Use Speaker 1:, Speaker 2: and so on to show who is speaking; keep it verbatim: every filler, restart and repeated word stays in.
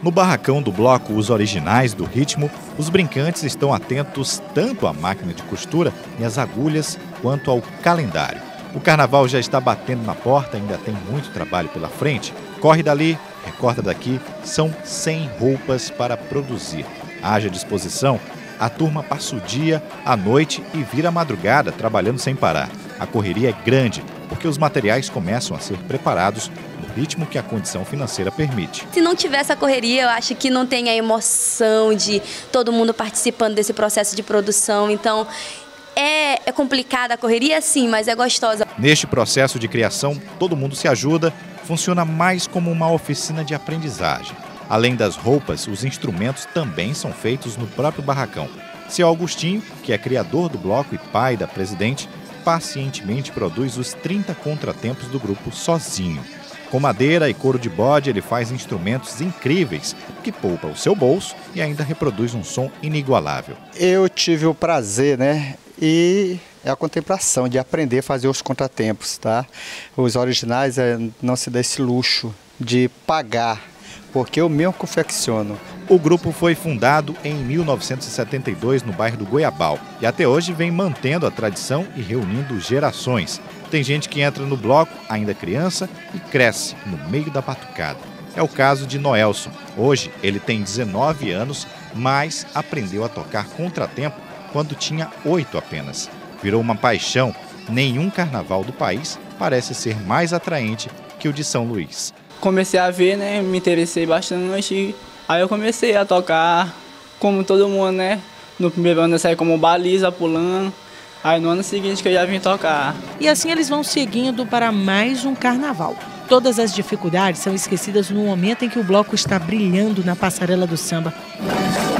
Speaker 1: No barracão do bloco Os Originais do Ritmo, os brincantes estão atentos tanto à máquina de costura e às agulhas quanto ao calendário. O carnaval já está batendo na porta, ainda tem muito trabalho pela frente. Corre dali, recorta daqui, são cem roupas para produzir. Haja disposição, a turma passa o dia, a noite e vira a madrugada trabalhando sem parar. A correria é grande, porque os materiais começam a ser preparados no ritmo que a condição financeira permite.
Speaker 2: Se não tivesse a correria, eu acho que não tem a emoção de todo mundo participando desse processo de produção. Então, é, é complicada a correria, sim, mas é gostosa.
Speaker 1: Neste processo de criação, todo mundo se ajuda, funciona mais como uma oficina de aprendizagem. Além das roupas, os instrumentos também são feitos no próprio barracão. Seu Augustinho, que é criador do bloco e pai da presidente, pacientemente produz os trinta contratempos do grupo sozinho. Com madeira e couro de bode, ele faz instrumentos incríveis que poupa o seu bolso e ainda reproduz um som inigualável.
Speaker 3: Eu tive o prazer, né, e a contemplação de aprender a fazer os contratempos, tá? Os originais é, não se dá esse luxo de pagar, porque eu mesmo confecciono.
Speaker 1: O grupo foi fundado em mil novecentos e setenta e dois no bairro do Goiabal e até hoje vem mantendo a tradição e reunindo gerações. Tem gente que entra no bloco ainda criança e cresce no meio da batucada. É o caso de Noelson. Hoje ele tem dezenove anos, mas aprendeu a tocar contratempo quando tinha oito apenas. Virou uma paixão. Nenhum carnaval do país parece ser mais atraente que o de São Luís.
Speaker 4: Comecei a ver, né, me interessei bastante, aí eu comecei a tocar como todo mundo, né, no primeiro ano eu saí como baliza, pulando, aí no ano seguinte que eu já vim tocar.
Speaker 5: E assim eles vão seguindo para mais um carnaval. Todas as dificuldades são esquecidas no momento em que o bloco está brilhando na passarela do samba.